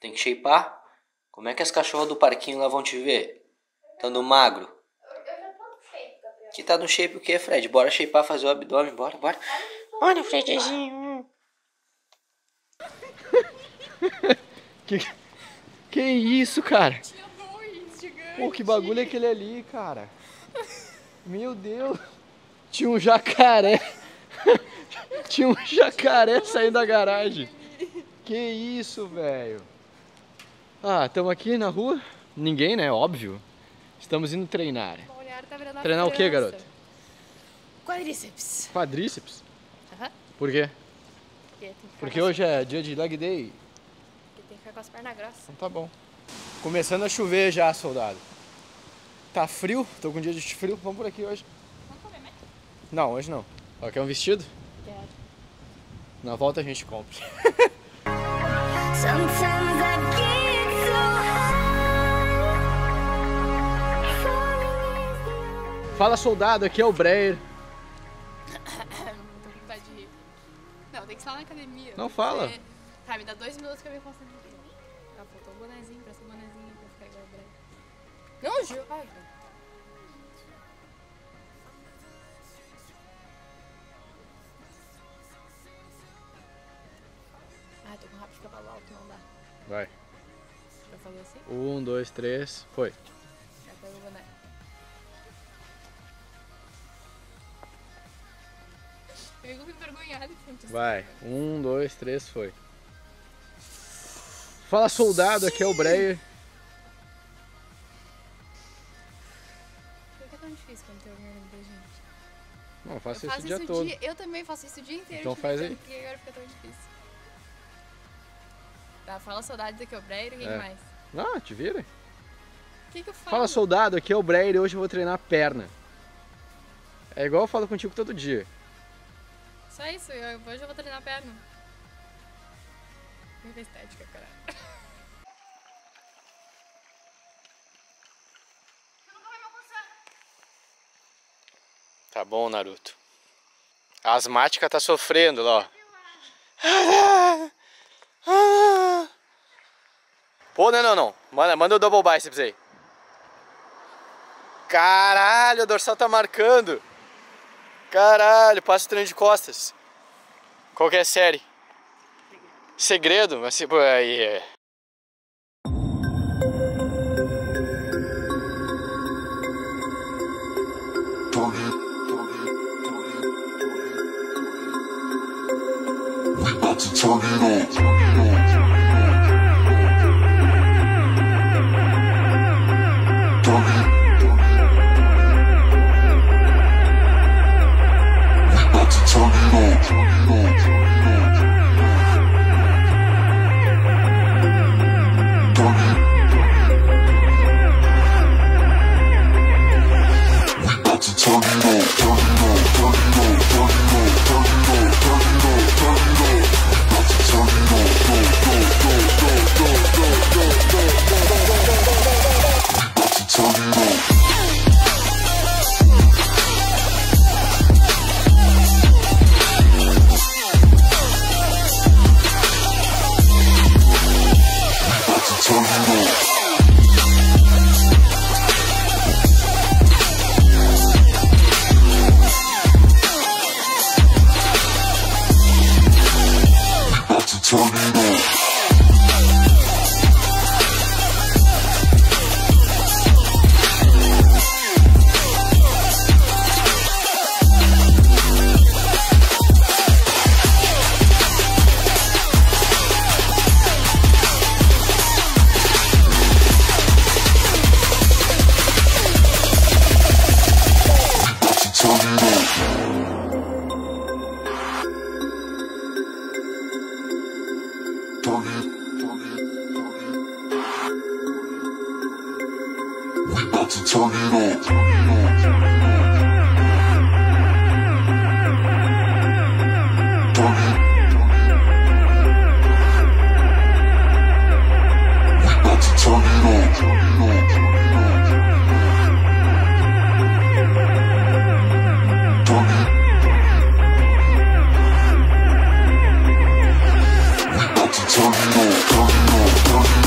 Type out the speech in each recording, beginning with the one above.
Tem que shapear. Como é que as cachorras do parquinho lá vão te ver? Tando magro. Eu já tô no shape, Gabriel. Que tá no shape o que, Fred? Bora shapear, fazer o abdômen, bora. Olha o Fredzinho. Que isso, cara? Tinha dois gigantes. Pô, que bagulho é aquele ali, cara? Meu Deus. Tinha um jacaré. Tinha um jacaré saindo da garagem. Que isso, velho. Ah, estamos aqui na rua. Ninguém, né? Óbvio. Estamos indo treinar. Tá Treinar o que, garoto? Quadríceps. Quadríceps? Aham. Por quê? Porque Hoje é dia de leg day. tem que ficar com as pernas grossas. Então tá bom. Começando a chover já, soldado. Tá frio, tô com um dia de frio. Vamos por aqui hoje. Vamos comer mais? Não, hoje não. Ó, quer um vestido? Quero. Na volta a gente compra. Sometimes I get so high. Fala, soldado, aqui é o Breyer. Tô com vontade de rir. Não, tem que falar na academia. Não fala. Tá, me dá 2 minutos que eu me concentro aqui. Ah, faltou um bonezinho, presta um bonezinho pra ficar igual o Brian. Não, Gil. Ai, velho. Ai, tô com o rabo de cavalo alto, não dá. Vai. Pra fazer assim? 1, 2, 3, foi. Já pega o boné. Eu fico envergonhada que não Vai. 1, 2, 3, foi. Fala, soldado, aqui é o Breyer. Por que é tão difícil quando tem alguém olhando pra gente? Não, faço Eu isso faço o dia isso todo. Eu também faço isso o dia inteiro. Então faz aí. Por que agora fica tão difícil? Tá, fala saudade daqui, o Breyer e quem É. mais? Não, te vira. O que eu falo? Fala, soldado, aqui é o Breyer e hoje eu vou treinar perna. É igual eu falo contigo todo dia. Só isso, hoje eu vou treinar a perna. Muita estética, cara. Tá bom, Naruto. A asmática tá sofrendo lá, ó. Pô, não. Manda o double biceps aí. Caralho, o dorsal tá marcando. Caralho, passa o treino de costas. Qual que é a série? Segredo? Mas pô, aí é... We about to turn it on. Turn it on.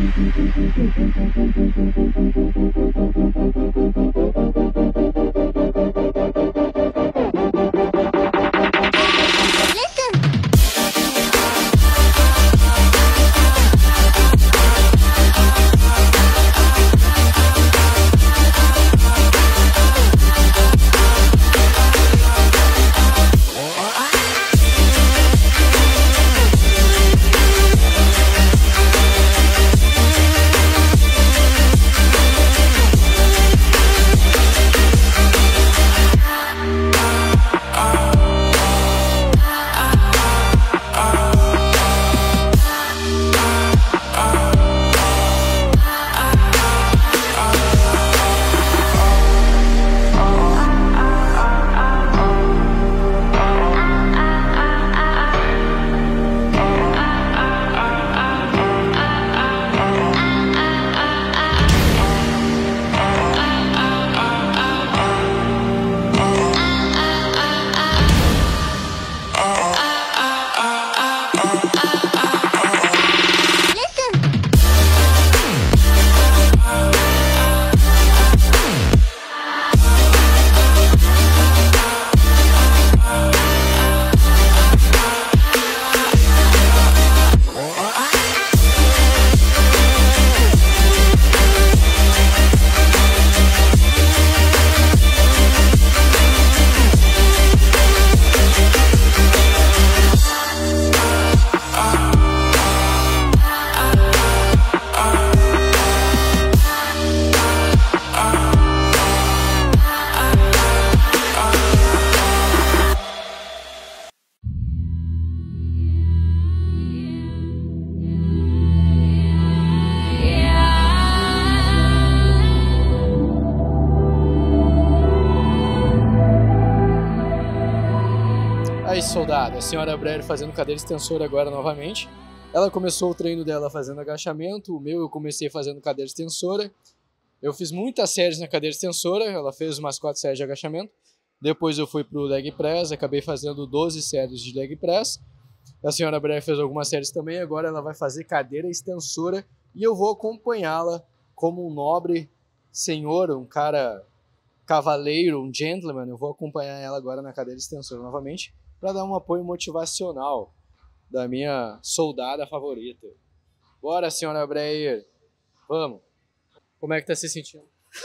Aí, soldado, a senhora Breyer fazendo cadeira extensora agora novamente. Ela começou o treino dela fazendo agachamento, o meu eu comecei fazendo cadeira extensora. Eu fiz muitas séries na cadeira extensora, ela fez umas 4 séries de agachamento. Depois eu fui pro leg press, acabei fazendo 12 séries de leg press. A senhora Breyer fez algumas séries também, agora ela vai fazer cadeira extensora e eu vou acompanhá-la como um nobre senhor, um cara cavaleiro, um gentleman. Eu vou acompanhar ela agora na cadeira extensora novamente para dar um apoio motivacional da minha soldada favorita. Bora, senhora Breyer. Vamos. Como é que tá se sentindo?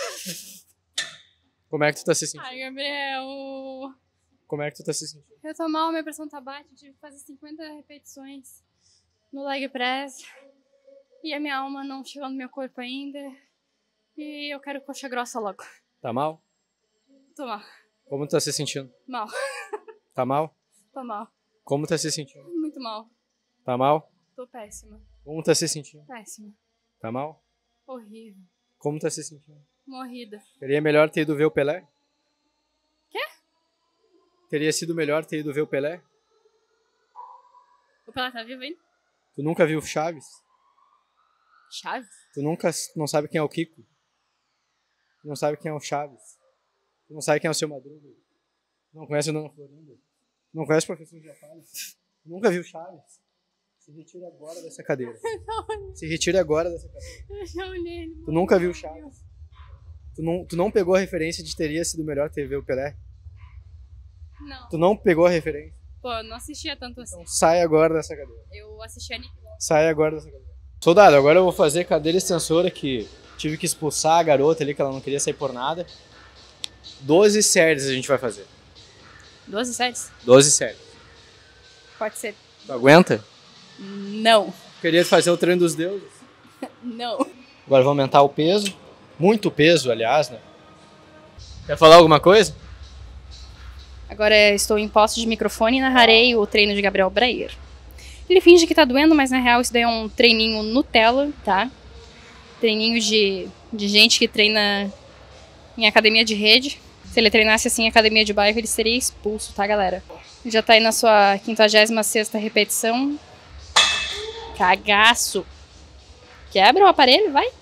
Como é que tu tá se sentindo? Ai, Gabriel. Como é que tu tá se sentindo? Eu tô mal, minha pressão tá baixa. Tive que fazer 50 repetições no leg press. E a minha alma não chegou no meu corpo ainda. E eu quero coxa grossa logo. Tá mal? Tô mal. Como tu tá se sentindo? Mal. Tá mal? Tô mal. Como tá se sentindo? Muito mal. Tá mal? Tô péssima. Como tá se sentindo? Péssima. Tá mal? Horrível. Como tá se sentindo? Morrida. Seria melhor ter ido ver o Pelé? Quê? Teria sido melhor ter ido ver o Pelé? O Pelé tá vivo ainda? Tu nunca viu Chaves? Chaves? Tu nunca não sabe quem é o Kiko? Tu não sabe quem é o Chaves? Tu não sabe quem é o Seu Madruga? Tu não conhece o Dona Florinda? Tu não conhece o Professor Girafales? Tu nunca viu Chaves? Se retire agora dessa cadeira. Se retire agora dessa cadeira. Eu já olhei. Tu nunca viu Chaves? Tu não pegou a referência de teria sido melhor ter ver o Pelé? Não. Tu não pegou a referência? Pô, eu não assistia tanto assim. Então sai agora dessa cadeira. Eu assistia Nick Long. Sai agora dessa cadeira. Soldado, agora eu vou fazer cadeira extensora que tive que expulsar a garota ali, que ela não queria sair por nada. 12 séries a gente vai fazer. 12 séries? 12 séries. Pode ser. Tu aguenta? Não. Queria fazer o treino dos deuses. Não. Agora vou aumentar o peso. Muito peso, aliás, né? Quer falar alguma coisa? Agora estou em posse de microfone e narrarei o treino de Gabriel Breyer. Ele finge que tá doendo, mas na real isso daí é um treininho Nutella, tá? Treininho de gente que treina em academia de rede. Se ele treinasse assim em academia de bairro, ele seria expulso, tá, galera? Ele já tá aí na sua 56ª repetição. Cagaço. Quebra o aparelho, vai.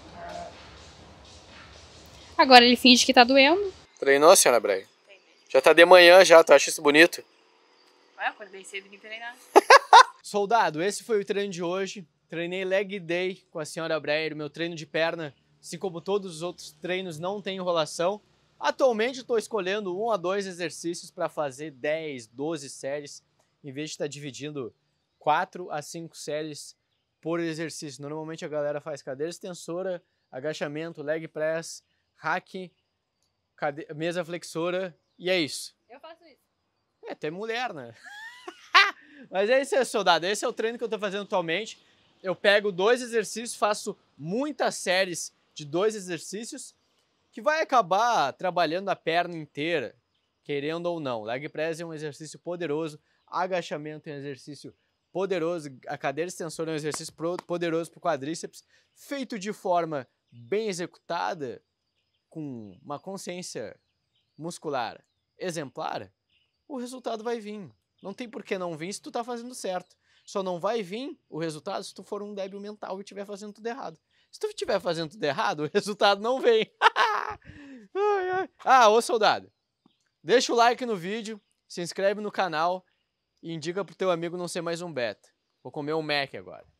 Agora ele finge que tá doendo. Treinou, senhora Breyer? Já tá de manhã já, tu acha isso bonito? Ué, acordei cedo e vim treinar. Soldado, esse foi o treino de hoje. Treinei leg day com a senhora Breyer, meu treino de perna, assim como todos os outros treinos, não tem enrolação. Atualmente estou escolhendo 1 a 2 exercícios para fazer 10, 12 séries, em vez de estar dividindo 4 a 5 séries por exercício. Normalmente a galera faz cadeira extensora, agachamento, leg press, hack, mesa flexora e é isso. Eu faço isso. É, tu é mulher, né? Mas é isso aí, soldado. Esse é o treino que eu tô fazendo atualmente. Eu pego 2 exercícios, faço muitas séries de 2 exercícios, que vai acabar trabalhando a perna inteira, querendo ou não. Leg press é um exercício poderoso, agachamento é um exercício poderoso, a cadeira extensora é um exercício poderoso para o quadríceps, feito de forma bem executada, com uma consciência muscular exemplar, o resultado vai vir. Não tem por que não vir se tu tá fazendo certo. Só não vai vir o resultado se tu for um débil mental e estiver fazendo tudo errado. Se tu estiver fazendo tudo errado, o resultado não vem. Ah, ô soldado, deixa o like no vídeo, se inscreve no canal e indica pro teu amigo não ser mais um beta. Vou comer um Mac agora.